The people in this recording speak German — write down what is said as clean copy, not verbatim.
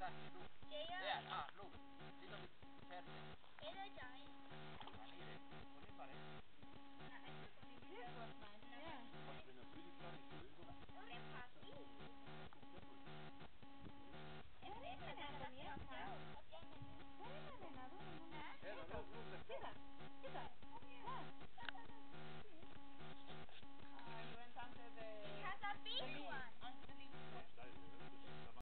Mana? Lu. Jaya. Ayan, lu. Sino perde? Ella Jaya. Mali rin.